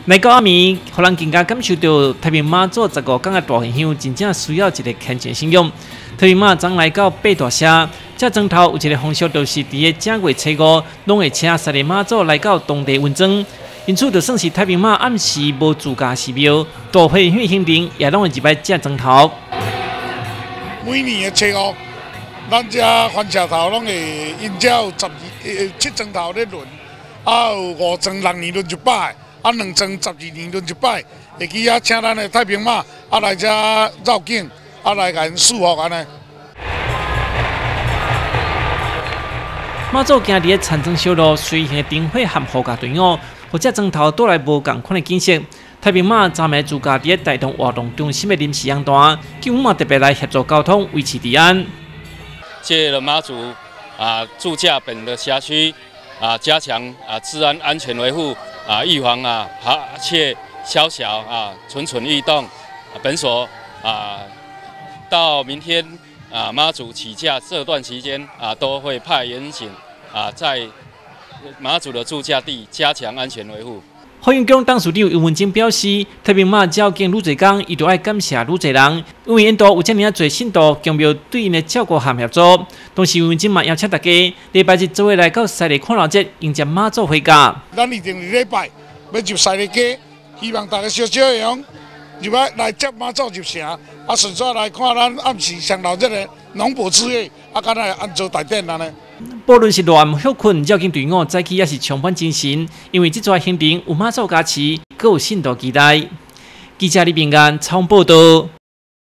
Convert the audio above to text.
来到暗暝，互人更加感受到太平妈祖15天的大现象，真正需要一个虔诚信仰。太平妈昨来到八大社，这庄头有一个风俗，就是伫个正月初5，拢会请三个妈祖来到当地温庄。因此，就算是太平妈暗时无自家寺庙，大会会行程也拢会入来这庄头。 每年的初5，咱这番社头拢会因这有7庄头咧轮，啊有5庄6年轮一摆。 啊，2庄12年轮一摆，会去遐请咱的太平妈啊来遮绕境，啊来甲因祝福安尼。 妈祖行伫个田庄小路，随行的灯火和护驾队伍，或者庄头倒来无共款的景色。太平妈昨暝自家伫个带动活动中心的临时养单，警方嘛特别来协助交通，维持治安。 借了妈祖驻驾本的辖区加强治安安全维护。 预防扒窃、宵小蠢蠢欲动。本所到明天妈祖起驾这段期间都会派员警在妈祖的驻驾地加强安全维护。 海洋宫董事长尤文金表示，太平妈照经愈侪工，伊就爱感谢愈侪人，因为因都有遮尔侪信徒强庙对因的照顾和协助。同时，尤文金嘛邀请大家礼拜日做伙来到西丽看老节迎接妈祖回家。 咱一定礼拜要入西丽街，希望大家小小会用入来接妈祖入城，顺续来看咱暗时上闹热的农保之夜，敢若安做大典安尼。 不论是热暗休困，绕境队伍早起也是充分精神，因为这撮行程有妈祖加持，更有信徒期待。记者李平安采访报道。